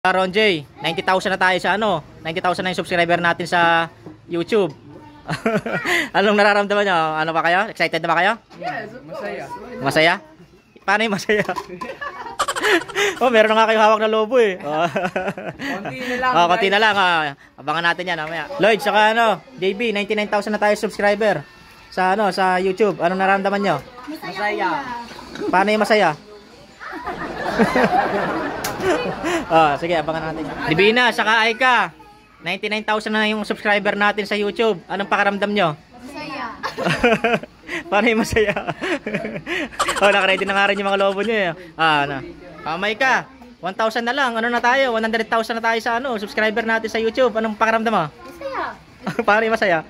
Ron J, 90,000 na tayo sa ano, 90,000 na yung subscriber natin sa YouTube. Anong nararamdaman nyo? Ano ba kayo? Excited na ba kayo? Yes, masaya. Masaya? Paano yung masaya? Oh, meron na nga kayo hawak na lobo eh. Konti na lang. Konti na lang. Abangan natin yan mamaya. Lloyd, saka ano, JB, 99,000 na tayo subscriber sa ano, sa YouTube. Anong nararamdaman nyo? Masaya. Paano yung masaya? Sige, abangan natin. Divina, saka Aika, 99,000 na yung subscriber natin sa YouTube. Anong pakaramdam nyo? Masaya. Paano yung masaya? Nakaready na nga rin yung mga lobo nyo eh. Kamay ka, 1,000 na lang. Ano na tayo? 100,000 na tayo sa ano, subscriber natin sa YouTube. Anong pakaramdam mo? Masaya. Paano yung masaya?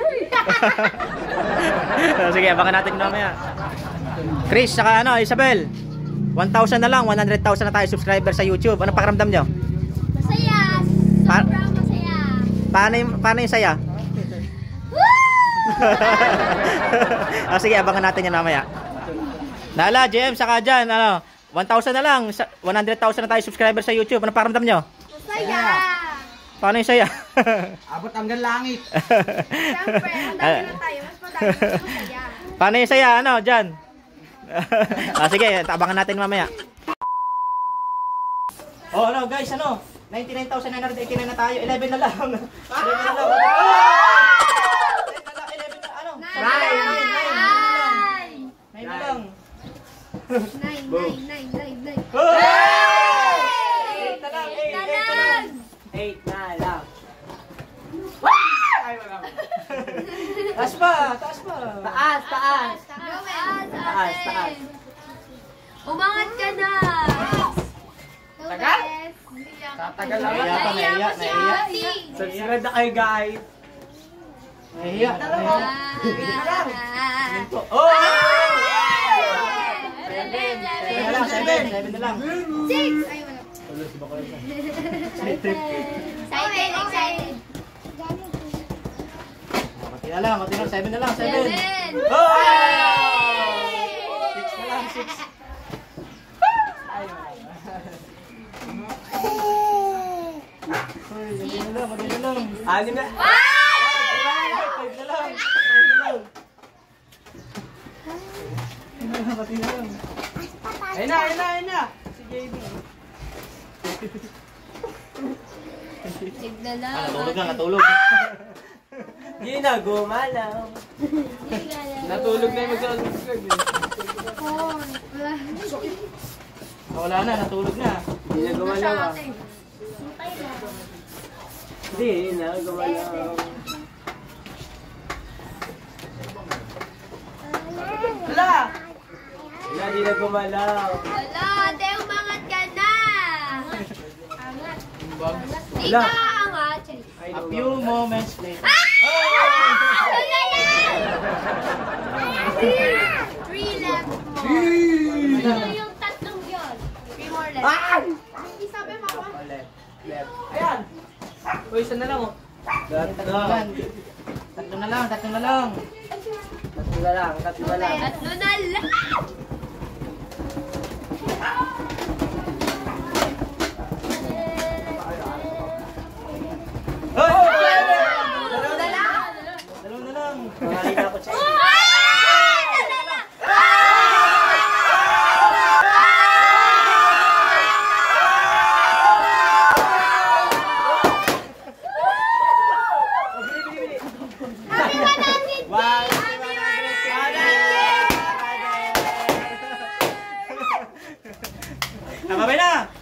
Sige, abangan natin mamaya. Chris, saka ano, Isabel, 1,000 na lang, 100,000 na tayo subscriber sa YouTube. Anong pakiramdam nyo? Masaya. Sobrang masaya. Paano yung saya? Sige, abangan natin yan mamaya. Nala, JM, saka dyan, ano, 1,000 na lang, 100,000 na tayo subscriber sa YouTube. Anong pakiramdam nyo? Masaya. Paano yung saya? Abot hanggang langit. Siyempre, ang dami na tayo. Mas madami mas masaya. Paano yung saya? Ano, dyan? Sige, abangan natin mamaya. Ano guys, ano? 99,989 na tayo. 11 na lang. 11 na lang. 11 na, ano? 9 na lang. 9. 8 na lang. 8 na lang. Ay, wala. Taas pa, taas pa. Taas. Taas. Umangat ka na. Tagal? Tatagal lang. Naiya. Subscribe na kayo, guys. Nahiya. Oh! 7 na lang. 6! Ay, wala. Excited. Konti na lang, 7 na lang, 7. 7! 6 na lang, 6. Madali na lang. 6 na. 5 na lang. 5 na lang. Konti na lang. Ayun na. Si JB. Tignan lang. Natulog. Hindi na gumalaw. Natulog na yung mag-subscribe. Wala na, natulog na. Hindi na gumalaw. Hindi na gumalaw. Hala! Hindi na gumalaw. Wala, ate, umangat ka na. Di Wala. ka angat. A few moments later. Wala yan! 3 left more. Ito yung tatlong yun. 3 more left. Hindi sabi mo ako. Left. Ayan! Uy, isa na lang oh. Tatlo na lang. Tatlo na lang. Tatlo na lang. Dalawa na lang. Nangalina ako siya. Nakabay na!